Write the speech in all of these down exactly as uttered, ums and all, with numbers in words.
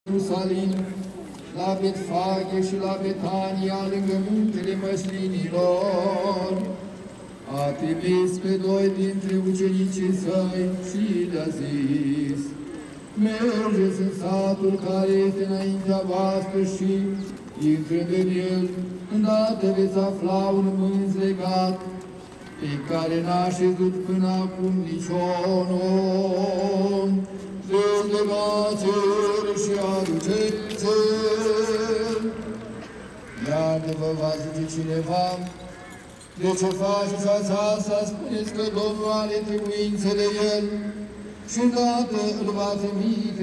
Ierusalim, la Betfage și la Betania, lângă muntele măslinilor, a trimis pe doi dintre ucenicii săi și le-a zis: mergeți în satul care este înaintea voastră și, intrând în el, îndată veți afla un mânz legat, pe care n-a șezut până acum niciun om. Dezlegați-l și aduceți-l. Iar de vă va zice cineva: de ce faceți aceasta? Spuneți că Domnul are trebuință de el și îndată îl va trimite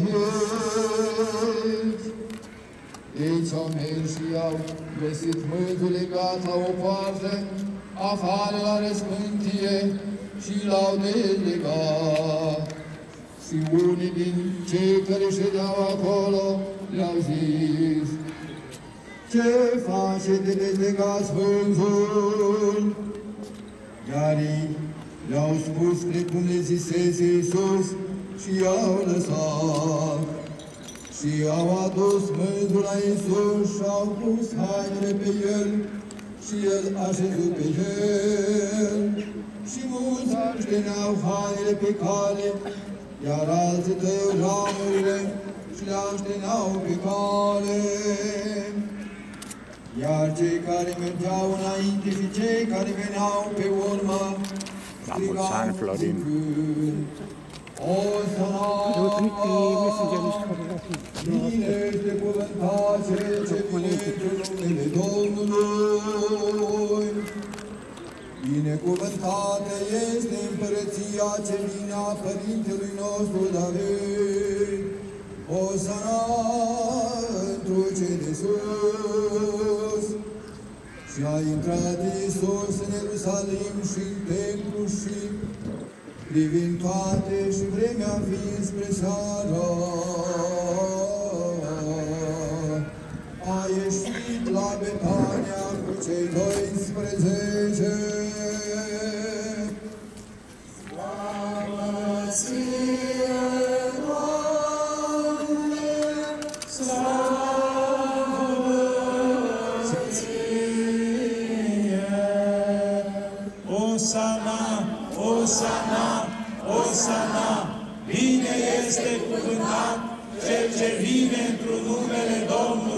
aici. Ei s-au mers și au găsit mânzul legat la o poartă, afară la răspântie, și l-au dezlegat. Și unii din cei care ședeau acolo le-au zis: ce face de dezlegați mânzul? Iar ei le-au spus precum le zisese Iisus și i-au lăsat. Și au adus mânzul la Iisus și au pus hainele pe el și el a șezut pe el. Și mulți așteneau hainele pe cale, iar alții tăiau ramurile și le așteneau pe cale. Iar cei care mergeau înainte și cei care veneau pe urmă strigau zicând: Osana! Bine este cuvântat cel ce vine într-un numele Domnului! Binecuvântată este împărăția ce vine a Părintelui nostru David! Osana întru cei de sus! Și a intrat Iisus în Ierusalim și în templu și, privind toate și vremea fiind spre seară, a ieșit la Betania cu cei doisprezece. Slavă ție, Doamne, slavă ție! Osana, Osana, Osana, bine este cuvântat cel ce vine într-un numele Domnului.